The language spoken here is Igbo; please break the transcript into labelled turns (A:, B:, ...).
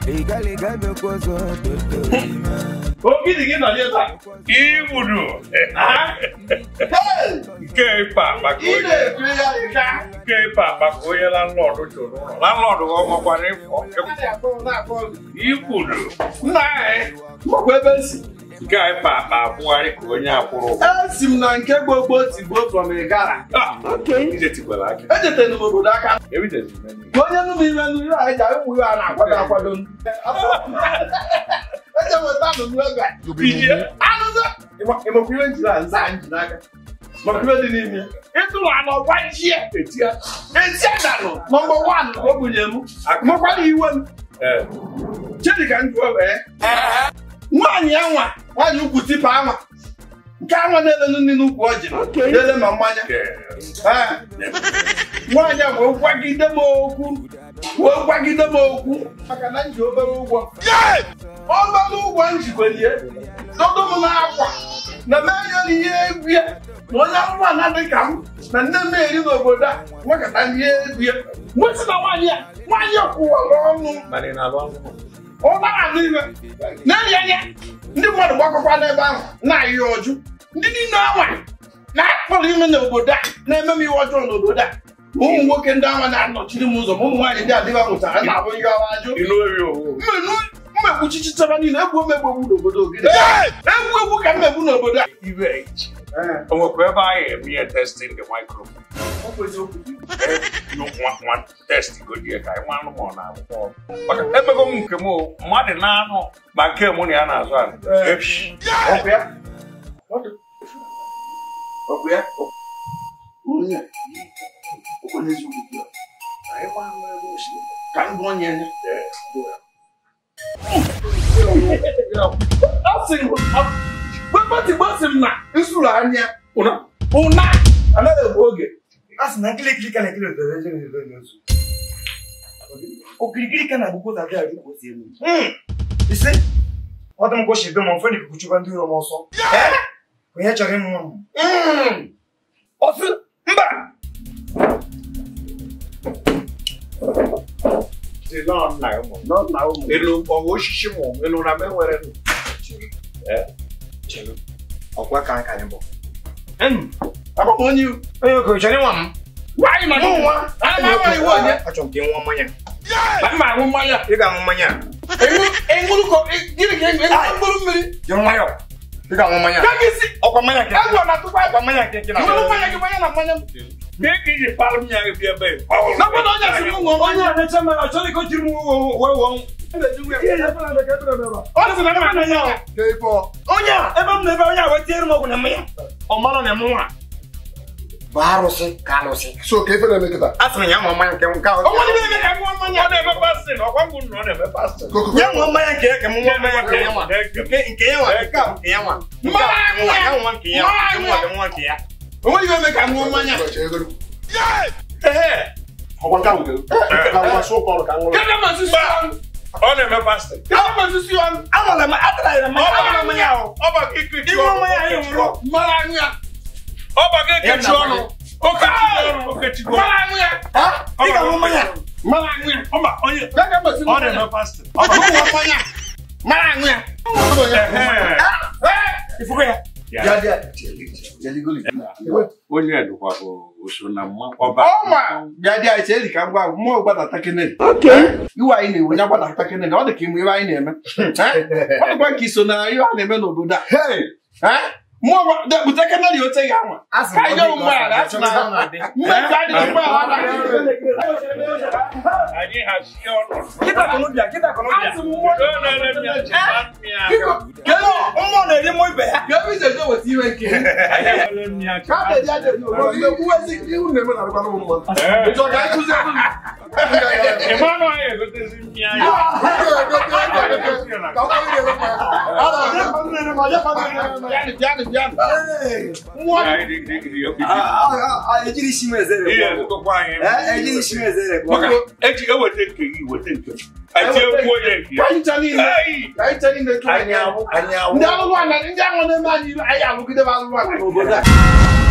A: Ogidiga na leta. Igbudu. Kepa bakoye. Kepa bakoye landlord choro. Landlord go kwani. Igbudu. Nai.
B: Mokwebensi.
A: Guy papa boy ko nya aporo.
B: Asim na nke gbogbo ti go from Igara.
A: Okay. Ije ti kwala ake.
B: Ejete no bodo aka.
A: Evidence many.
B: Onye nu mi menu ya aja wu ya na akwado. Eje weta no nu aga.
A: Ije.
B: Anuzo. Imo kire njira nza njira aka. Mo kire di ni mi. Etu wa no wajie etia. Etia da no. Number 1 go bunyemu. Mo kwali iwe m. Chedi kan tuwa Nwanyị anwa, nwanyị ukwu tipa anwa. Nke anwa na-ele nri n'ukwu ọjị. Lele ma mmanya. Nwanyị a wee gwagide m okwu. Maka na nji obere ụgwọ. Obere ụgwọ njikwelie. Dodo m n'akwa. Na mee ihe egwu ya. Na onye anụmanụ na-adị ka m. Na nne m eri n'obodo a. Nwekata ihe egwu ya. Nwesị na nwanyị kwụwara ọnụ.
A: Mani na alụ ọnụ.
B: Ọ na-anụ ihe na-enye ndị mmadụ gbakọkwa n'ebe ahụ na-ayị ọjụ ndị niile anwa na-akpọrọ ime n'obodo a na-eme m ihe ọjọọ n'obodo a ụmụ nwoke ndị anwa na-anọchiri m ụzọ ma ụmụ nwaanyị ndị adịba mụtara na-abụ ihe ọwa ajụ mmegbuchichichara niile egwu omegbu n'obodo Ogidi egwu ka mmegbu n'obodo a
A: Onwekwa ebe anyị eme ihe testing the microphone. One test go die ka ịma anụ ma ọ na-akwụkwọ. Maka emego m nke m mmadụ na-anụ ma nke mụ na ya na-azụ anụ.
B: Ọkụ ya? Onye onye zuru gị. Ka m bụ onye nye. Gbasi m na nsuru anya ụna anaghị egbu oge.
C: Asị na nkirikiri ka na-ekiri otere eje n'ebe n'ozu. Okirikiri ka na-agbukwo ta bịa ajụ kwụsị elu. Ise, ọ dị m goshi ebe ma mfe na ikuku chụba ndị iro m ọsọ. Onye chọrọ ịmụ nwa m.
B: Ọsị mba.
A: Dị nọ nna ụmụ. Elu ọwa osisi mụ elu na menwere nụ.
C: Chelu. Ọkwa ka anyị bụ.
B: Abụ onye
C: oke chọrọ ịnwa m.
B: Nwaanyị ma nwa. Ana m iwe onye.
C: Achọ m ka ịnwa mmanya.
B: Ma aṅụ mmanya.
C: Ị ga-aṅụ mmanya.
B: Gịnị ka mkpụrụ mmiri?
C: Jiri nwayọọ. Ị ga-aṅụ mmanya. Ọkwa mmanya nke. Ọkwa mmanya nke na.
B: Mmanya gị mmanya na mmanya m.
A: Mee ka iji palụ m ya gị bịa ebe.
B: N'obodo onye si m nwa onye na-eche m achọghị ka o jiri m wee
C: onye ebe m na-ebe onye a wetiere m ọgwụ na mmanya ọ mara na m nwa bụ arụsị ka alụsị
D: so ka ife na-eme kịta
C: a sịrị ya nwa mmanya nke nka
B: ọ na-eme
A: pastin ọkwa ngwụ nọ na-eme pastin
C: ya nwa mmanya nke ya ka m nwa mmanya nke ya nwa nke ya nwa nke ya nwa nwa nke ya nwa nke ya
B: onwe ihe eme ka nwa mmanya
D: ọkwa nka nwere ka nwa sụ ụkọ ọrụ ka nwụrụ
A: ọ na-eme pastin
C: amala m atara m mmanya ahụ
A: ọ bụ ike
C: ịnwe mmanya anyị nwụrụ
B: mara aṅụ ya
A: ọ bụ ike chi ọnụ okechigo
B: mara aṅụ ya
C: ị ga-aṅụ mmanya
B: mara aṅụ ya
A: ọ onye ọ na-eme pastin
B: ọ bụ mmanya mara aṅụ ya
C: ifugo ya
A: onye edukwa oso na mma ọba
B: ọma bịadị anyị cheri ka ngwa mmụọ gbadata kenedi iwe anyị na-ewe nya gbadata kenedi ọ dị ka ịmụ iwe anyị na-eme ọ dịkwa ka iso na ihe a na-eme n'obodo a mmụọ bute kenedi oche ya nwa ka anyị nye ụgbọala asị na mmepe adịghị ụgbọala
A: anyị hazie ọnụ
C: kịta kọnọbịa
B: asị m mmụọ
C: mmụọ na-eri mmụọ ibe ya
B: ga-ebe ije je weta iwe nke ka a na-eri aja uwezi ihu na-eme na arụkwana mma ịchọ ka anyị kụzie
A: ịmanụ anyị egotezi mmiri anyị
C: ejiri isi m ezere
A: eji eweta nke gị weta nke ati egwu onye nke ya
B: ndị alụrụ ala ndị ahụ na-eme anyị alụgide alụrụ ala n'obodo a